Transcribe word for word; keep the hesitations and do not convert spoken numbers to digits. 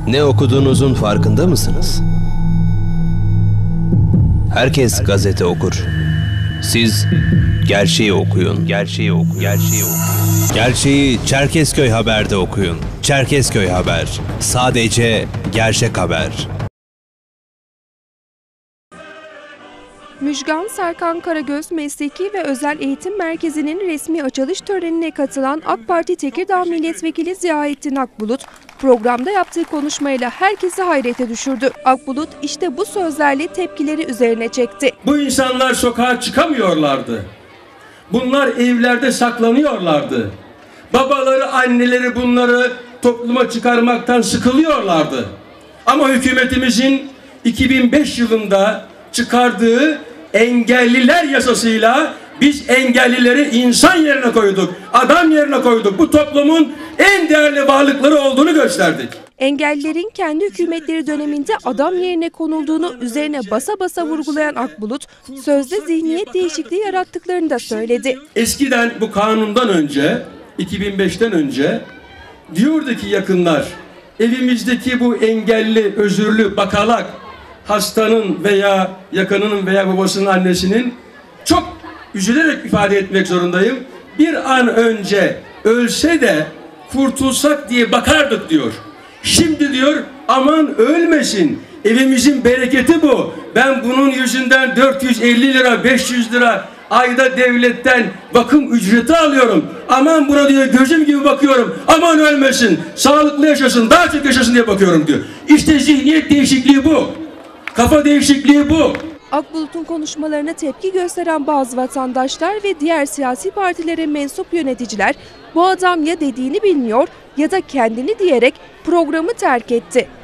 Ne okuduğunuzun farkında mısınız? Herkes gazete okur. Siz gerçeği okuyun. Gerçeği okuyun. Gerçeği okuyun. Gerçeği Çerkezköy Haber'de okuyun. Çerkezköy Haber. Sadece gerçek haber. Müjgan Serkan Karagöz Mesleki ve Özel Eğitim Merkezi'nin resmi açılış törenine katılan AK Parti Tekirdağ Milletvekili Ziyaettin Akbulut, programda yaptığı konuşmayla herkesi hayrete düşürdü. Akbulut işte bu sözlerle tepkileri üzerine çekti. Bu insanlar sokağa çıkamıyorlardı. Bunlar evlerde saklanıyorlardı. Babaları, anneleri bunları topluma çıkarmaktan sıkılıyorlardı. Ama hükümetimizin iki bin beş yılında çıkardığı engelliler yasasıyla biz engellileri insan yerine koyduk, adam yerine koyduk. Bu toplumun en değerli varlıkları olduğunu gösterdik. Engellilerin kendi hükümetleri döneminde adam yerine konulduğunu üzerine basa basa vurgulayan Akbulut, sözde zihniyet değişikliği yarattıklarını da söyledi. Eskiden bu kanundan önce, iki bin beşten önce diyordu ki yakınlar, evimizdeki bu engelli, özürlü, bakalak, hastanın veya yakınının veya babasının, annesinin çok üzülerek ifade etmek zorundayım. Bir an önce ölse de kurtulsak diye bakardık diyor. Şimdi diyor aman ölmesin. Evimizin bereketi bu. Ben bunun yüzünden dört yüz elli lira, beş yüz lira ayda devletten bakım ücreti alıyorum. Aman buna diyor gözüm gibi bakıyorum. Aman ölmesin. Sağlıklı yaşasın, daha çok yaşasın diye bakıyorum diyor. İşte zihniyet değişikliği bu. Kafa değişikliği bu. Akbulut'un konuşmalarına tepki gösteren bazı vatandaşlar ve diğer siyasi partilere mensup yöneticiler bu adam ya dediğini bilmiyor ya da kendini diyerek programı terk etti.